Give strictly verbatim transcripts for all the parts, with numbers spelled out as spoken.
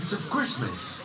leaves of Christmas.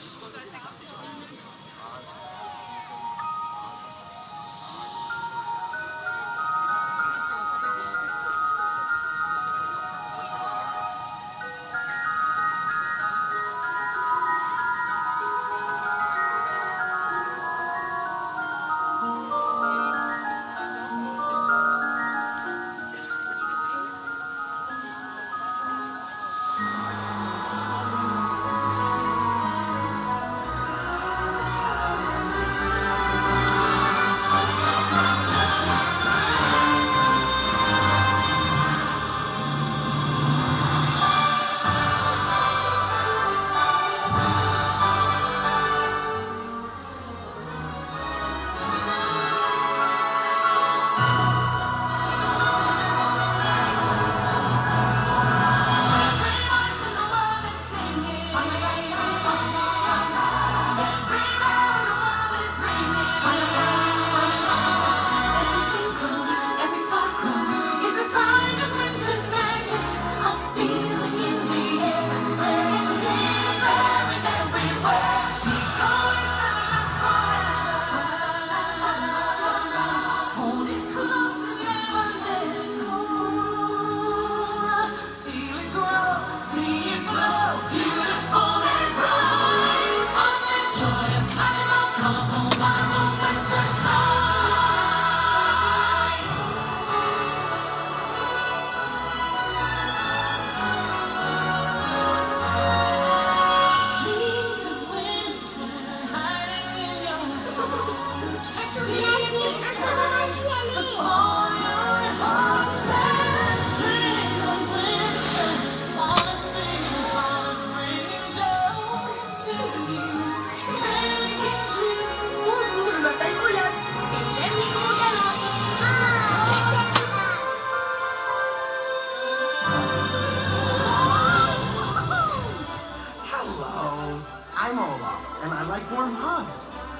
I'm Olaf, and I like warm hugs.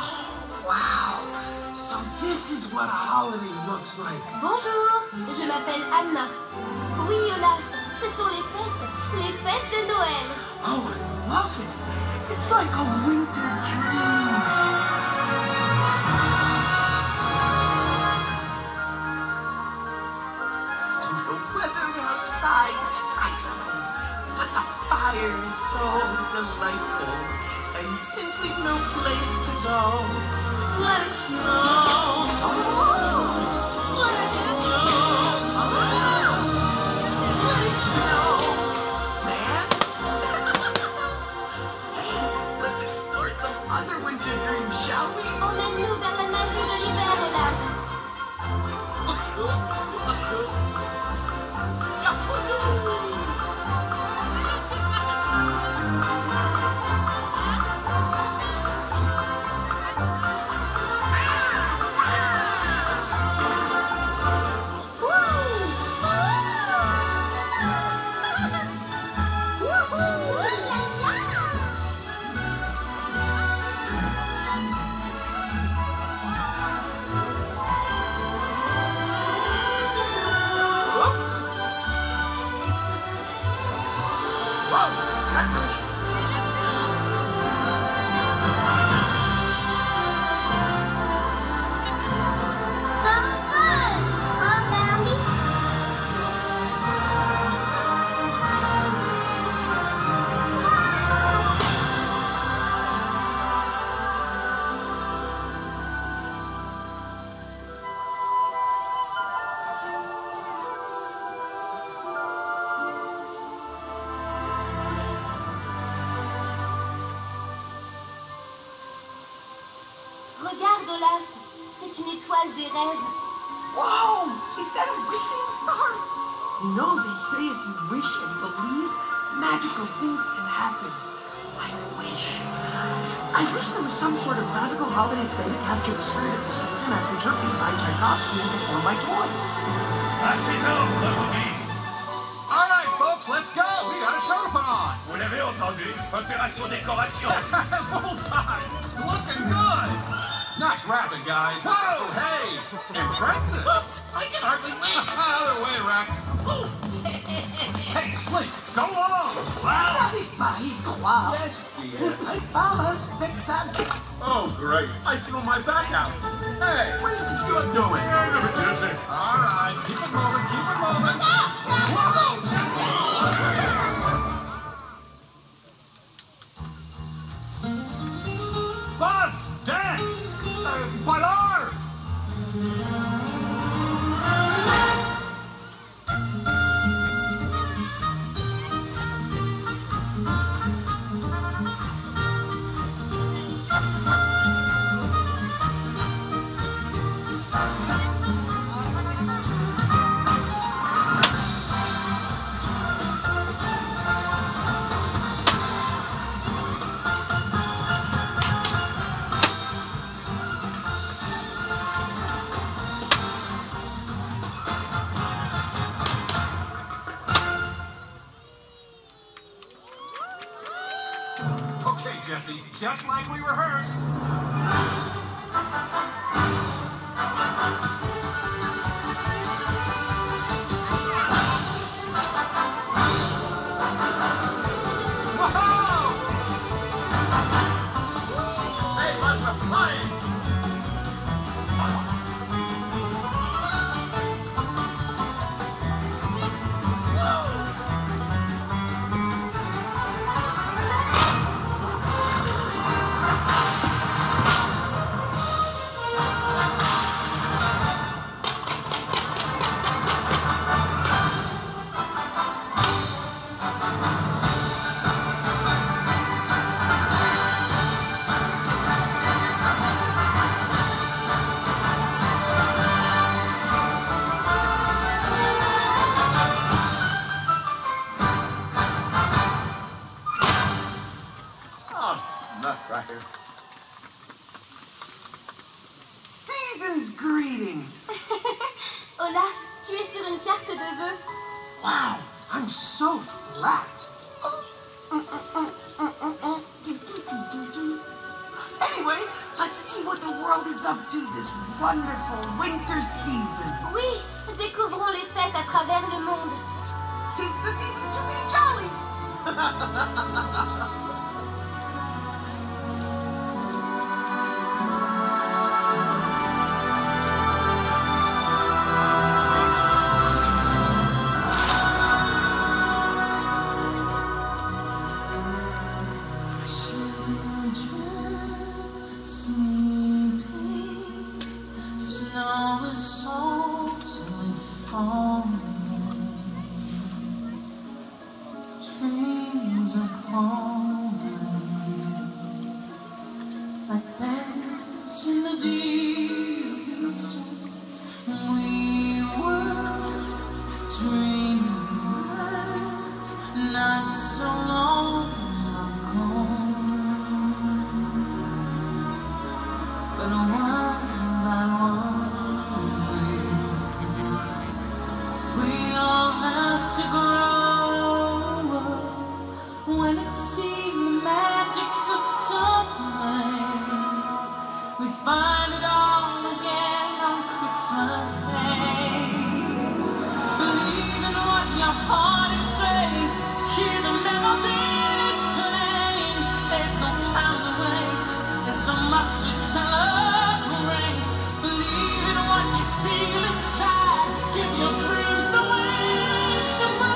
Oh, wow. So this is what a holiday looks like. Bonjour, je m'appelle Anna. Oui, Olaf, ce sont les fêtes, les fêtes de Noël. Oh, I love it. It's like a winter dream. Oh, the weather outside is frightful, but the fire is so delightful. And since we've no place to go, let it snow. Oh, let it snow. Oh, let it snow. Man. Hey, let's explore some other winter dreams, shall we? Emmène-nous vers la magie de l'hiver, Olaf. Regarde, Olaf, c'est une étoile des rêves. Whoa! Is that a wishing star? You know, they say if you wish and believe, magical things can happen. I wish. I wish there was some sort of magical holiday play to capture the spirit of the season as interpreted by Tchaikovsky and before my toys. All right, folks, let's go. We got a show to put on. Vous l'avez entendu? Opération décoration. Bullseye. Looking good. No, Nice rapping, guys. Whoa, hey, impressive. I can hardly wait. Other way, Rex. Hey, Sleep, go on. N'arrive pas à y croire. Yes, dear. Prépare un spectacle. Oh, great. I threw my back out. Hey, what is it you're doing? You're gonna reduce it. All right, keep it moving, keep it moving. Whoa, Buzz, dance! Uh, bailar! Okay, Jesse, just like we rehearsed. Whoa! Hey, look, we're flying! Nutcracker. Season's greetings. Olaf, tu es sur une carte de vœux. Wow, I'm so flat. Anyway, let's see what the world is up to this wonderful winter season. Oui, découvrons les fêtes à travers le monde. Tis the season to be jolly. Trees are calling, like dance in the distance. We were dreamers not so long ago, but one by one we, we all have to grow. When it's seen the magic's of time, we find it all again on Christmas Day. Believe in what your heart is saying, hear the melody it's playing. There's no time to waste, there's so much to celebrate. Believe in what you feel inside, give your dreams the wings to fly.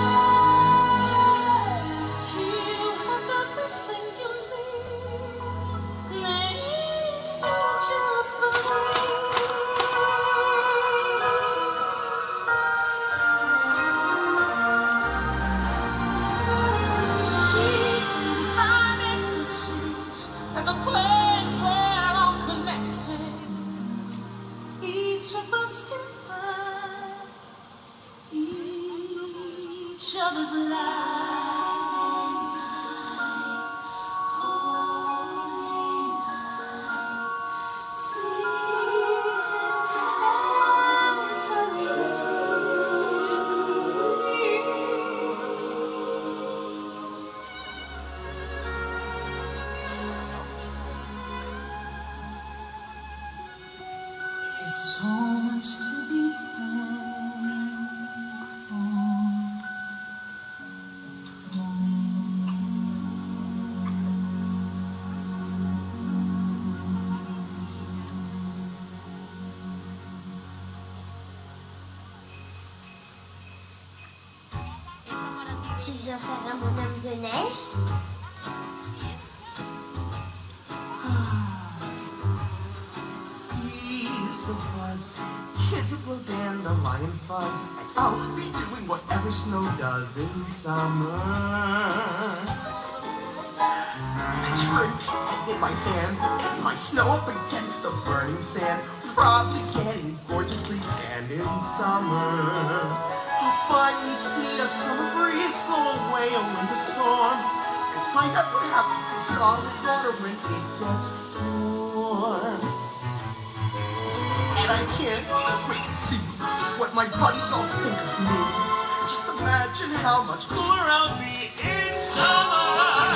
Just believe. We find influences as a place where all connected. Each of us can find each other's light. See There's so much to be thankful for. Tu viens faire un bonhomme de neige? He's the buzz. Kids will blow dandelion fuzz. And I'll be doing whatever snow does in summer. A drink in my hand, and my snow up against the burning sand. Probably getting gorgeously tanned in summer. I'll finally see a summer breeze blow away a winter storm. And find out what happens to solid water when it gets warm. And I can't wait to see what my buddies all think of me. Just imagine how much cooler I'll be in summer.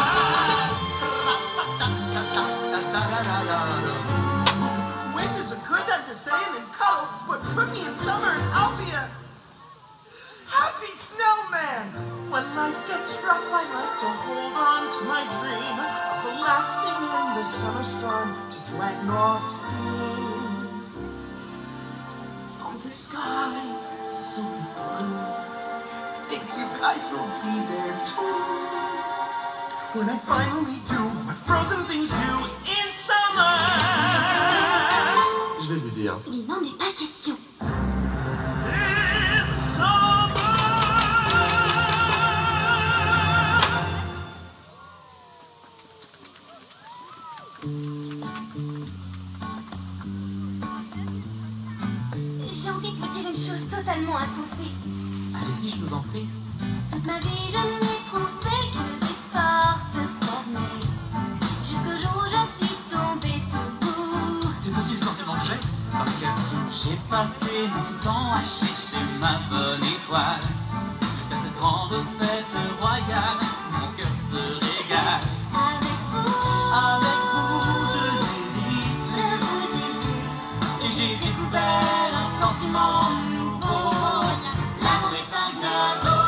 Winter's a good time to stay in and cuddle, but put me in summer and I'll be a happy snowman. When life gets rough, I like to hold on to my dream of relaxing in the summer sun, just letting off steam. Oh, the sky will be blue. Maybe you guys will be there too. When I finally do what frozen things do in summer. Je vais lui dire. Il n'en est pas question. In summer. J'ai envie de vous dire une chose totalement insensée. Allez-y, je vous en prie. Toute ma vie, je n'ai trouvé que des portes fermées. Jusqu'au jour où je suis tombée sur vous. C'est aussi le sentiment que j'ai, parce que j'ai passé mon temps à chercher ma bonne étoile. Jusqu'à cette grande fête royale, mon cœur se régale. Avec vous, Avec vous, je n'hésite je vous dis et j'ai découvert un sentiment nouveau. L'amour est un cadeau.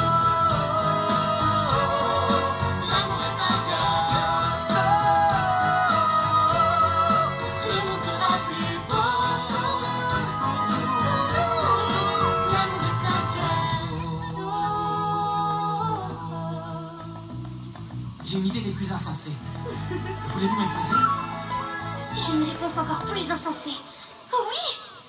L'amour est un cadeau. le monde sera plus beau pour nous. L'amour est un cadeau. J'ai une idée des plus insensées. Voulez-vous m'épouser? J'ai une réponse encore plus insensée. Oui!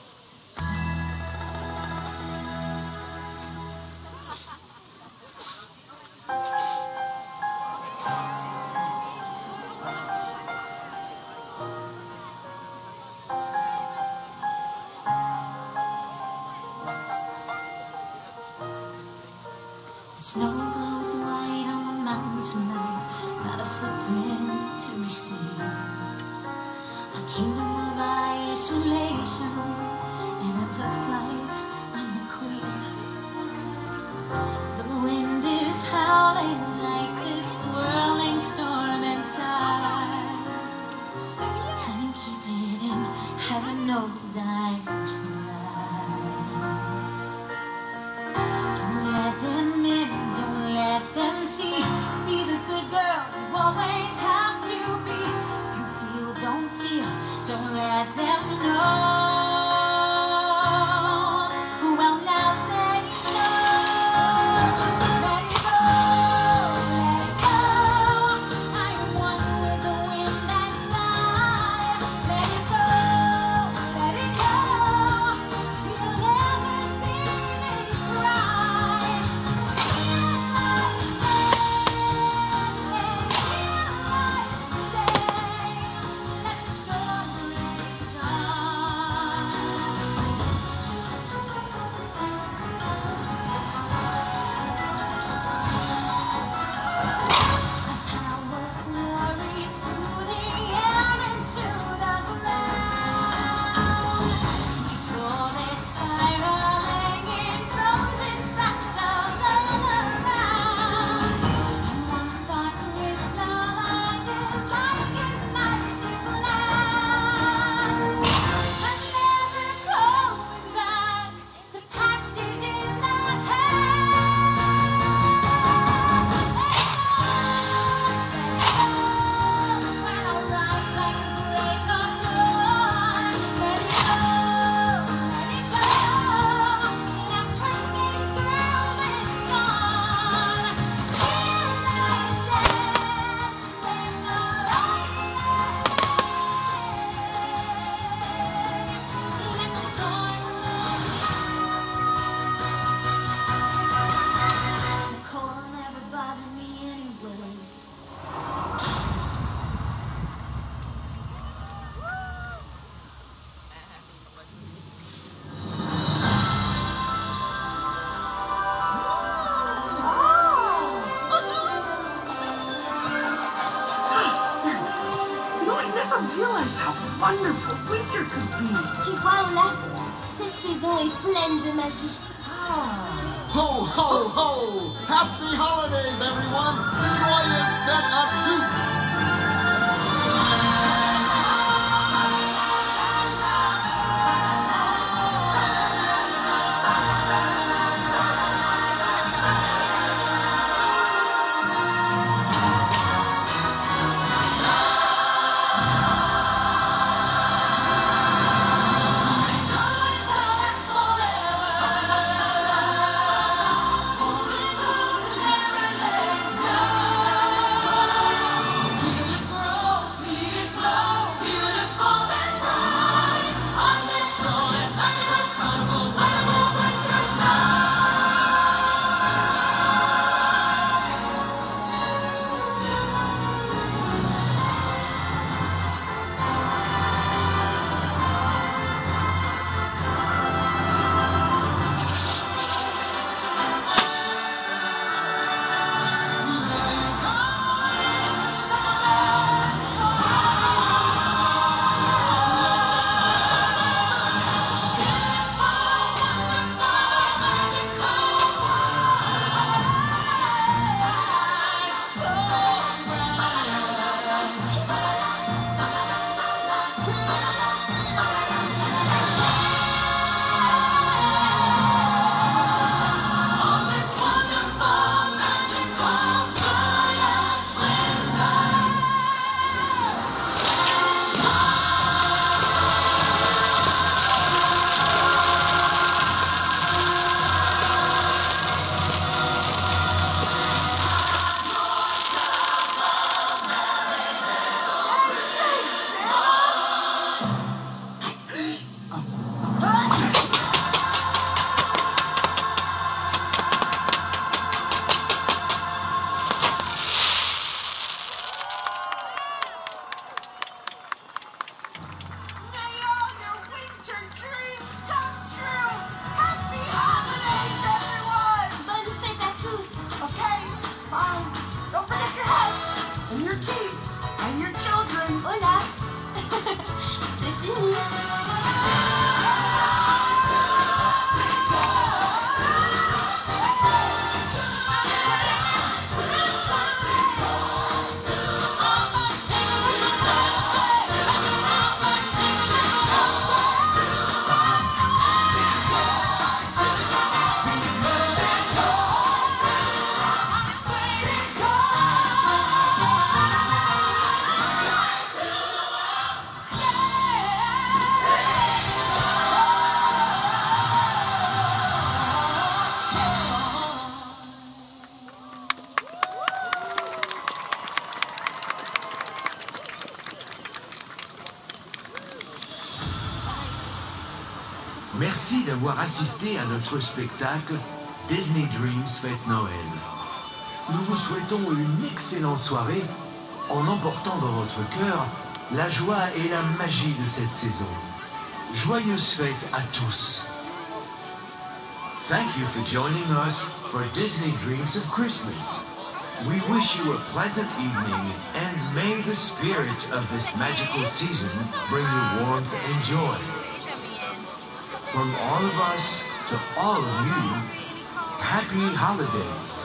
The snow glows white on the mountain tonight, not a footprint to be seen. A kingdom of isolation, and it looks like I'm the queen. The wind is howling like this swirling storm inside. Couldn't keep it in, heaven knows I tried. Don't let them in, don't let them see. Be the good girl you always have to be. Conceal, don't feel, don't let them know. Well, now let it go. Let it go, let it go. I am one with the wind and sky. Let it go, let it go. You'll never see me cry. Here I stand, here I stay. Let the storm rage on. wonderful winter could be. Tu vois, Olaf, cette saison est pleine de magie. Ho, ho, ho! Happy holidays, everyone! Joyous fête à tous! Olaf, c'est fini. Merci d'avoir assisté à notre spectacle Disney Dreams Fête Noël. Nous vous souhaitons une excellente soirée en emportant dans votre cœur la joie et la magie de cette saison. Joyeuses fêtes à tous. Thank you for joining us for Disney Dreams of Christmas. We wish you a pleasant evening and may the spirit of this magical season bring you warmth and joy. From all of us to all of you, happy holidays.